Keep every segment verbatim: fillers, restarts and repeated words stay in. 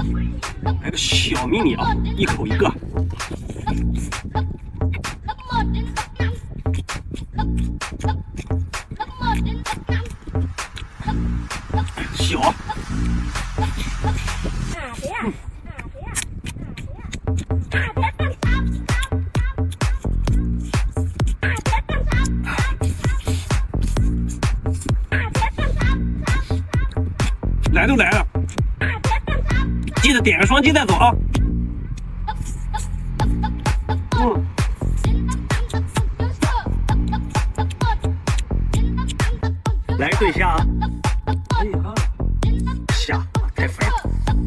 来个小迷你啊，一口一个。小。嗯 来都来了，记得点个双击再走啊！嗯，来对虾啊！哎呀，虾太肥了。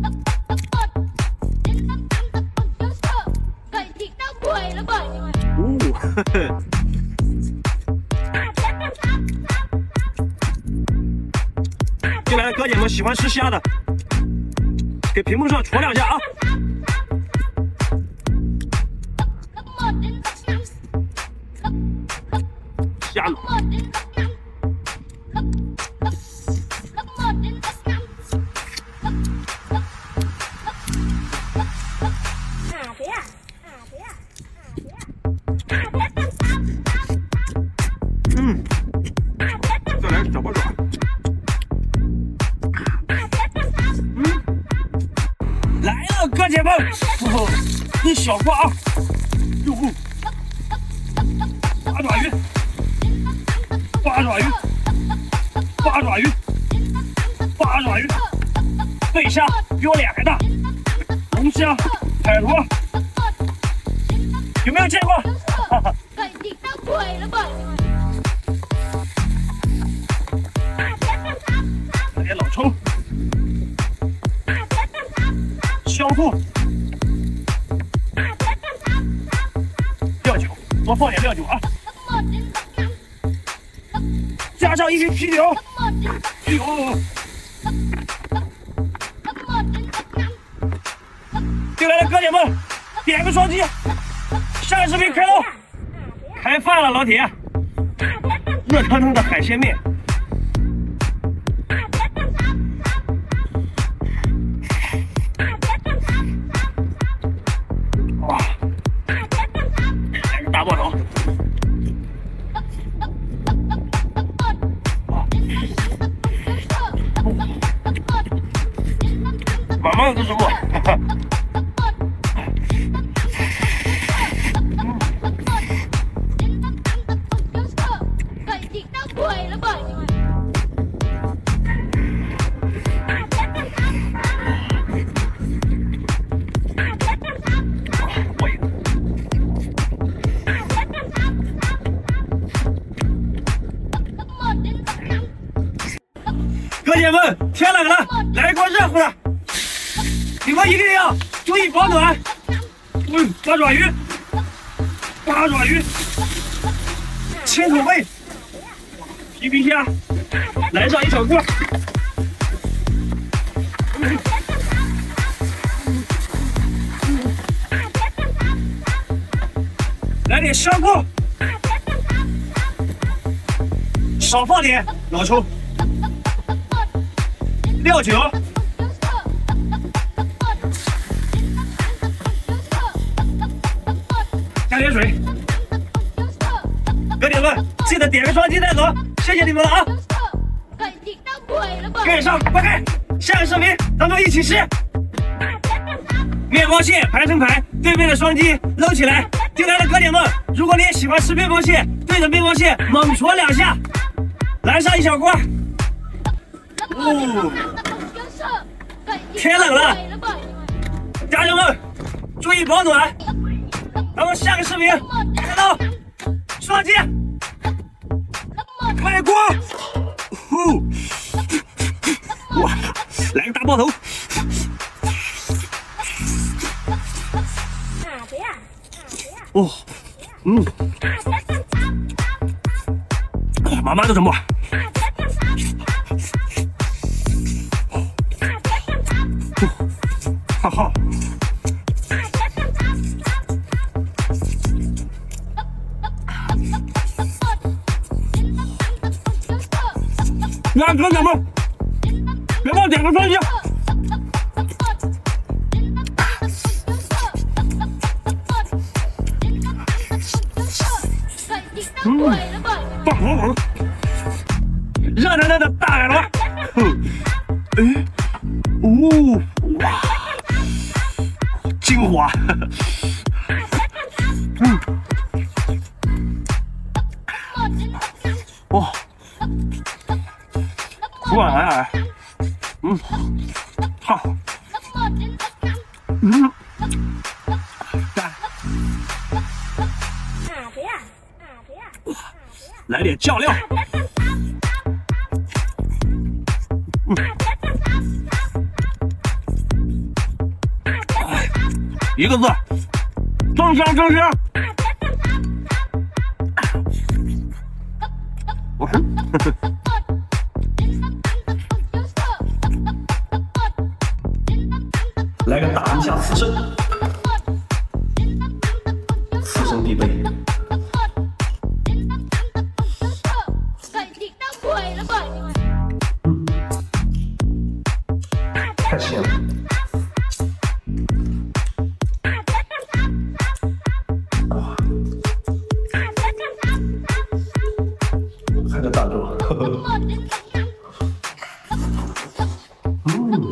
哦，呵呵。 进来的哥姐们，喜欢吃虾的，给屏幕上戳两下啊！虾脑，嗯，再来小八爪。 哥姐们，哦，一小挂啊！哟呼，八爪鱼，八爪鱼，八爪鱼，八爪鱼，对虾比我脸还大，龙虾、海螺，有没有见过？哈哈。来点老抽。 香菇，料酒，多放点料酒啊！加上一瓶啤酒，哎呦！进来的哥姐们，点个双击，下个视频开喽！开饭了，老铁！热腾腾的海鲜面。 大爆头，慢慢的吃过。哥姐们，天冷了，来一锅热乎的，你们一定要注意保暖。嗯，八爪鱼，八爪鱼，清口味，皮皮虾，来上一小锅。嗯、来点香菇，少放点老抽。 料酒，加点水。哥姐们，记得点个双击带走，谢谢你们了啊！跟上，快开！下个视频咱们一起吃。面包蟹排成排，对面的双击搂起来。进来的哥姐们，如果你也喜欢吃面包蟹，对着面包蟹猛戳两下，来上一小锅。哦。 天冷了，家人们注意保暖。咱们下个视频开刀，双击，开锅！呼，哇，来个大爆头！哦，嗯，慢慢的怎么？ 哈哈，来哥哥们，别忘点个双击。 嗯，大火猛，热腾腾的大海螺，嗯，哎，哦，哇，精华，嗯，哇，苦软来来，嗯，好，嗯，干。 来点酱料，嗯，一个字，正香正香。我来个大鱼下刺身，刺身必备。 太鲜了！哇，还个大肉，呵呵。嗯。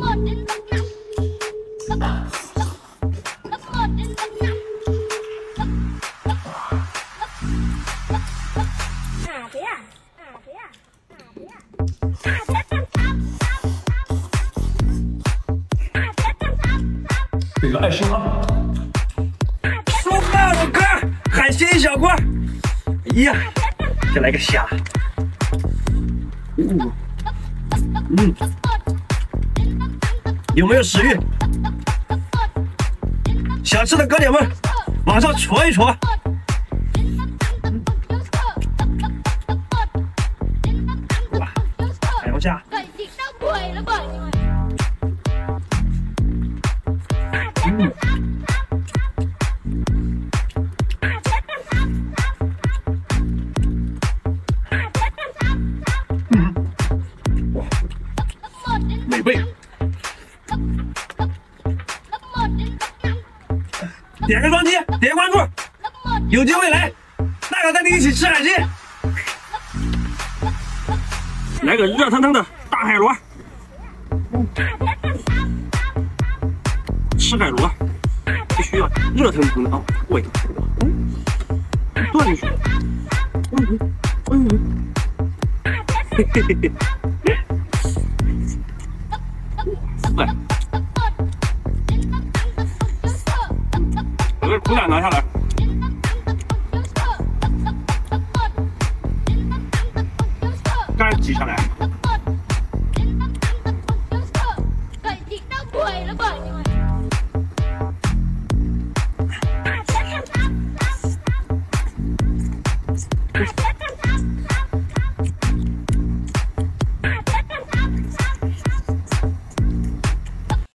这个爱心啊！收饭了，哥，海鲜一小块。哎呀，再来个虾。嗯嗯，有没有食欲？想吃的哥姐们，往上戳一戳。哇，海洋虾。 嗯，嗯，哇，美味！点个双击，点个关注，有机会来，大哥带你一起吃海鲜，来个热腾腾的大海螺。吃海螺必须要热腾腾的啊，过瘾！嗯，断进去，嗯嗯嗯，嘿嘿嘿嘿，对，把这苦胆拿下来，肝挤下来。 Yes.